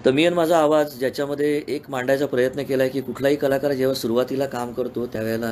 तर मी आणि माझा आवाज ज्याच्यामध्ये एक मांडायचा प्रयत्न केला आहे, की कुठलाही कलाकार जेव्हा सुरुवातीला काम करतो त्यावेळेला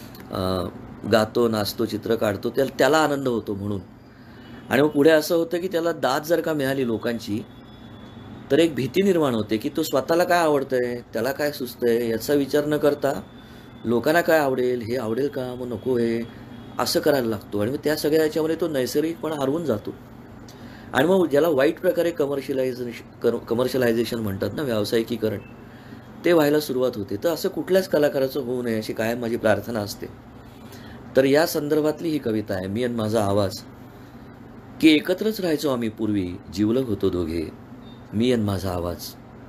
गातो, नाचतो, चित्र काढतो, त्याला आनंद होतो म्हणून. आणि मग पुढे असं होतं, की त्याला दाद जर का मिळाली लोकांची, तर एक भीती निर्माण होते, की तो स्वतःला काय आवडतंय, त्याला काय सुचतंय याचा विचार न करता लोकांना काय आवडेल, हे आवडेल का, मग नको हे, असं करायला लागतो. आणि मग त्या सगळ्या याच्यामध्ये तो नैसर्गिकपणा हरवून जातो. आणि मग ज्याला वाईट प्रकारे कमर्शियलायझेशन म्हणतात ना, व्यावसायिकीकरण, ते व्हायला सुरुवात होते. तर असं कुठल्याच कलाकाराचं होऊ नये अशी कायम माझी प्रार्थना असते. तर या संदर्भातली ही कविता आहे, मी आणि माझा आवाज. की एकत्रच राहायचो आम्ही पूर्वी, जिवलग होतो दोघे, मी आणि माझा आवाज.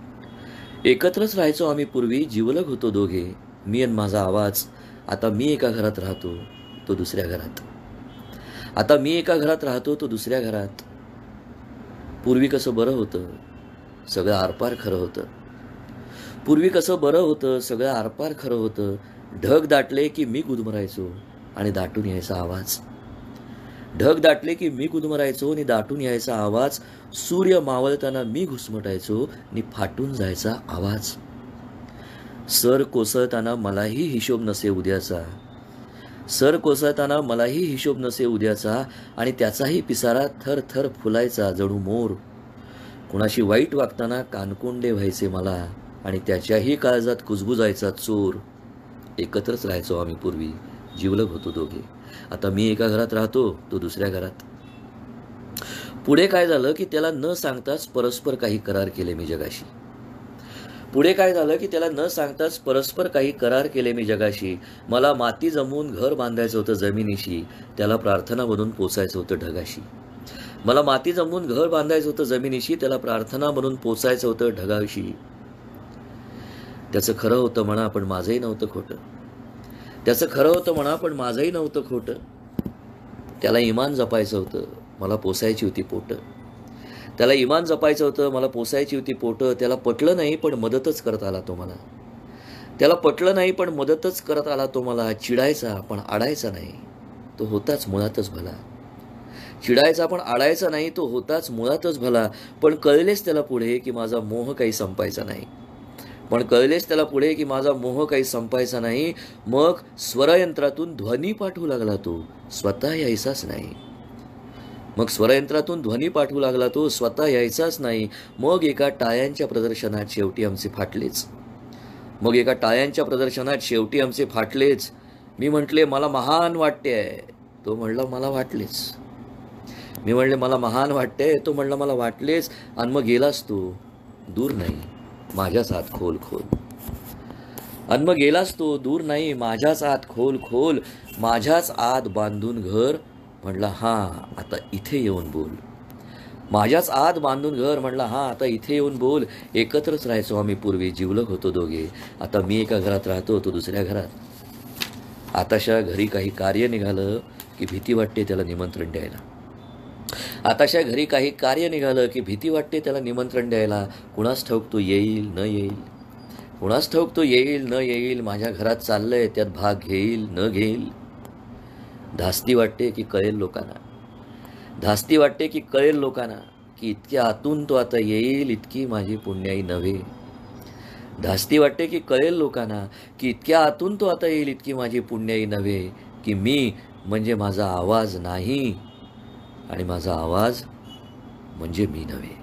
एकत्रच राहायचो आम्ही पूर्वी, जिवलग होतो दोघे, मी आणि माझा आवाज. आता मी एका घरात राहतो, तो दुसऱ्या घरात. आता मी एका घरात राहतो, तो दुसऱ्या घरात. पूर्वी कसं बरं होतं, सगळं आरपार खरं होतं. पूर्वी कसं बरं होतं, सगळं आरपार खरं होतं. ढग दाटले की मी गुदमरायचो आणि दाटून यायचा आवाज. ढग दाटले की मी गुदमरायचो आणि दाटून यायचा आवाज. सूर्य मावळताना मी घुसमटायचो आणि फाटून जायचा आवाज. सर कोसळताना मलाही हिशोब नसे उद्याचा. सर कोसळताना मलाही हिशोब नसे उद्याचा आणि त्याचाही पिसारा थर थर फुलायचा जणू मोर. कुणाशी वाईट वागताना कानकोंडे व्हायचे मला आणि त्याच्याही काळजात कुजबुजायचा चोर. एकत्रच राहायचो आम्ही पूर्वी, जिवलग होतो दोघे. आता मी एका घरात राहतो, तो दुसऱ्या घरात. पुढे काय झालं की त्याला न सांगताच परस्पर काही करार केले मी जगाशी. पुढे काय झालं की त्याला न सांगताच परस्पर काही करार केले मी जगाशी. मला माती जमवून घर बांधायचं होतं जमिनीशी, त्याला प्रार्थना बनून पोचायचं होतं ढगाशी. मला माती जमवून घर बांधायचं होतं जमिनीशी, त्याला प्रार्थना बनून पोचायचं होतं ढगाशी. त्याचं खरं होतं म्हणा, पण माझंही नव्हतं खोटं. त्याचं खरं होतं म्हणा, पण माझंही नव्हतं खोटं. त्याला इमान जपायचं होतं, मला पोसायची होती पोटं. त्याला इमान जपायचं होतं, मला पोसायची होती पोटं. त्याला पटलं नाही, पण मदतच करत आला तो मला. त्याला पटलं नाही, पण मदतच करत आला तो मला. चिडायचा, पण आडायचा नाही, तो होताच मुळातच भला. चिडायचा, पण आडायचा नाही, तो होताच मुळातच भला. पण कळलेच त्याला पुढे की माझा मोह काही संपायचा नाही. पण कळलेच त्याला पुढे की माझा मोह काही संपायचा नाही. मग स्वरयंत्रातून ध्वनी पाठवू लागला तो, स्वतः यायचाच नाही. मग स्वरयंत्रातून ध्वनी पाठवू लागला तो, स्वतः यायचाच नाही. मग एका टाळ्यांच्या प्रदर्शनात शेवटी आमचे फाटलेच. मग एका टाळ्यांच्या प्रदर्शनात शेवटी आमचे फाटलेच. मी म्हटले मला महान वाटते आहे, तो म्हणला मला वाटलेच. मी म्हणले मला महान वाटते, तो म्हणला मला वाटलेच. आणि मग गेलास तू, दूर नाही माझ्याच आत खोल खोल. आणि मग गेलास तो, दूर नाही माझ्याच आत खोल खोल. माझ्याच आत बांधून घर, म्हणला हां आता इथे येऊन बोल. माझ्याच आत बांधून घर, म्हणला हां आता इथे येऊन बोल. एकत्रच राहायचो आम्ही पूर्वी, जिवलग होतो दोघे. आता मी एका घरात राहतो, तो दुसऱ्या घरात. आताशा घरी काही कार्य निघालं की भीती वाटते त्याला निमंत्रण द्यायला. आताशा घरी काही कार्य निघालं की भीती वाटते त्याला निमंत्रण द्यायला. कुणास ठाऊक तो येईल न येईल. कुणास ठाऊक तो येईल न येईल. माझ्या घरात चाललंय त्यात भाग घेईल न घेईल. धास्ती वाटते की कळेल लोकांना. धास्ती वाटते की कळेल लोकांना की इतक्या आतून तो आता येईल, इतकी माझी पुण्याई नव्हे. धास्ती वाटते की कळेल लोकांना की इतक्या आतून तो आता येईल, इतकी माझी पुण्याई नव्हे. की मी म्हणजे माझा आवाज नाही आणि माझा आवाज म्हणजे मी नव्हे.